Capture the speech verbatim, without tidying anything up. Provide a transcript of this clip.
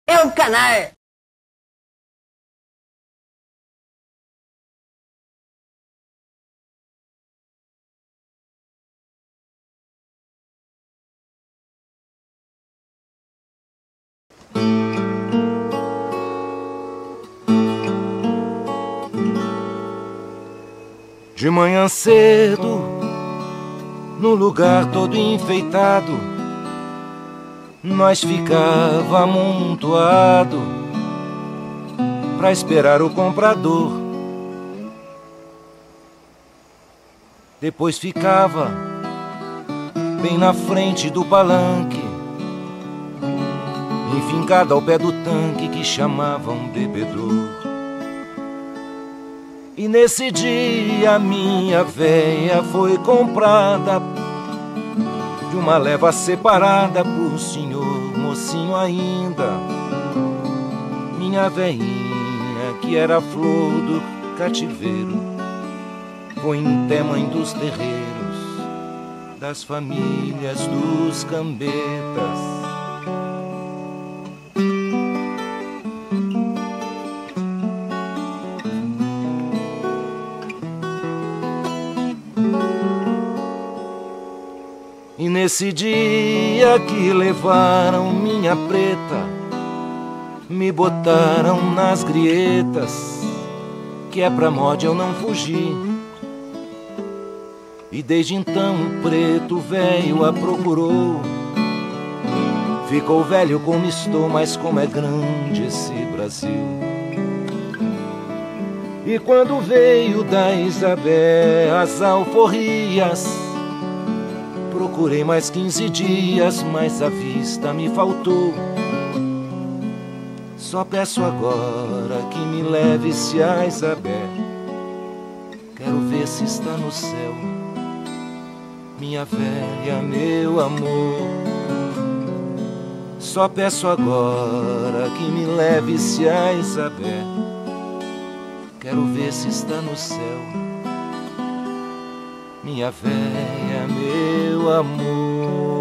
é um canalha. De manhã cedo, no lugar todo enfeitado, nós ficava amontoado pra esperar o comprador. Depois ficava bem na frente do palanque, enfincado ao pé do tanque que chamavam bebedor. E nesse dia minha véia foi comprada de uma leva separada por senhor mocinho ainda. Minha véinha, que era flor do cativeiro, foi até mãe dos terreiros, das famílias dos cambetas. E nesse dia que levaram minha preta, me botaram nas grietas, que é pra morte eu não fugir. E desde então o preto velho a procurou. Ficou velho como estou, mas como é grande esse Brasil. E quando veio da Isabel as alforrias, procurei mais quinze dias, mas a vista me faltou. Só peço agora que me leve-se a Isabel. Quero ver se está no céu, minha velha, meu amor. Só peço agora que me leve-se a Isabel. Quero ver se está no céu, minha véia, meu amor.